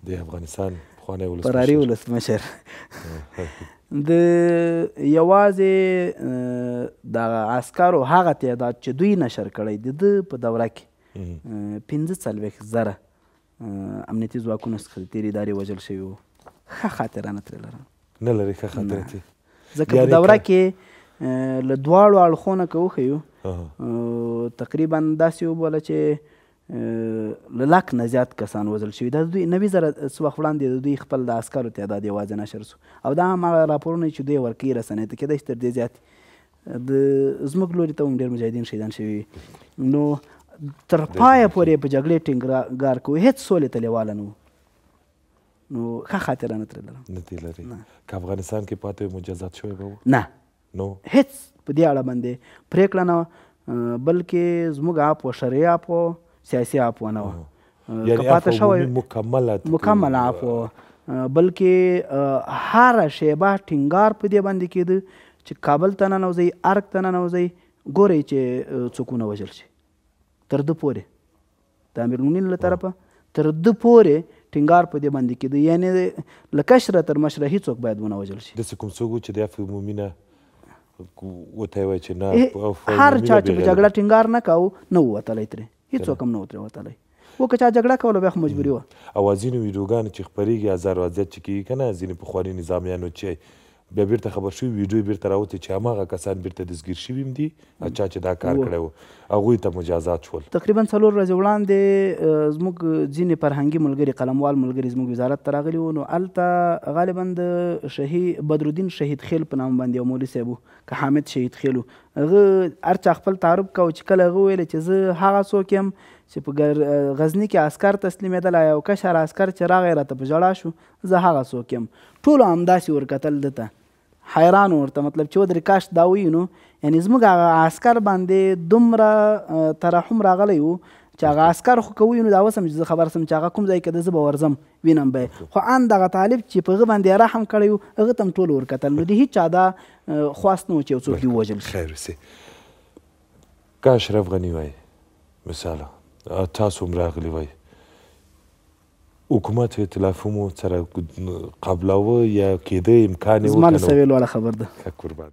د افغانستان پخوانی فراري ولسمشر د یوازې دغه عسکرو هغه تعداد چې دوی نشر کړی د ده په دوره کې 45,000 امنیتي ځواکونو څخه د تېرې ادارې وژل شوي وو. ښه خاطره نه ترې لرم. نه لرې ښه خاطره ترې؟ ځکه په دوره کې له دواړو اړخونو که وښیو تقریبا داسې وبوله چې له لک نه زیات کسان وژل شوي. دا دوی 90,000 څه وخت وړاندې د دوی خپل د عسکرو تعداد یوازې نشر سو او دا هم هغه راپورونه چې دوی ورکوي رسنیو ته کېدای شي تر دې زیات زموږ لوري ته هم ډېر مجاهدین شهیدان شوي وي. نو تر پایه پورې په جګړې ټینګار کوو هېڅ سولې ته لیواله نه وو. نو ښه خاطره نه ترې لرم. نه دې لرې؟ که افغانستان کې پاتې مجازات شوی به و؟ نه نو هېڅ په دې اړه باندې پرېکړه نه وه، بلکې زموږ اپ و شرعي اپ و سیاسي اپ ونه وه. یعنې اپ مکمل اپ و، بلکې هره شیبه ټینګار په دې باندې کېده چې کابل ته ننوځئ، ارګ ته ننوځئ، ګورئ چې څوک ونه وژل شي. تر ده پورې د امیرالمؤمنین له طرفه تر ده پورې ټینګار په دې باندې کېده، یعنې له کشره تر مشره هېڅوک باید ونه وژل شي. داسې کوم څوک و چې د اف عمومي نه ورته یې وایي چې نه هر چا چې په جګړه ټینګار نه کاوه نه و وتلی ترې، هېڅوک هم نه و ترې وتلی. و که چا جګړه کوله بیا خو مجبوري وه. او ځینې ویډیوګانې چې خپرېږي ازار او اذیت چې کېږي که نه ځینې پخواني نظامیانو چې بیا بیرته خبر شوي ویډیو بیرته راوتې چې هماغه کسان بیرته دستګیر شوي هم دي چا چې دا کار کړی و هغوی ته مجازات شول. تقریبا 4 ورځې وړاندې زموږ ځینې فرهنګي ملګري قلموال ملګري زموږ وزارت ته راغلي وو. نو هلته غالبا د بدرالدین شهید خیل په نام باندې یو مولوي صاحب و که حامد شهید خیل و، هغه هر چا خپل تعارف کوه چې کله هغه ویل چې زه هغه څوک یم چې په غزني کې عسکر تسلیمېدلی او کشر عسکر چې راغی راته په ژړا شو، زه هغه څوک یم. ټولو همداسې ورکتل ده ته، حیران ورته، مطلب چې ودرې کاش دا ووینو. یعنې زموږ هغه عسکر باندې دومره ترحم راغلی و چې هغه عسکر خو که ووینو دا اوس هم چې زه خبر سم چې هغه کوم ځای کې ده زه به ورځم وینم به یې، خو ان دغه طالب چې په هغه باندې رحم کړی و هغه ته هم ټولو ورکتل. نو د هېڅ چا دا خواست نه و چې یو څوک دې ووژل شي. خیر اوسې. که اشرف غني وایي مثاله تاسو هم راغلي وایي حکومت ائتلافمو سره قبلاوه یا کېده امکان یې زما له سویې لوړه خبر ده. قربان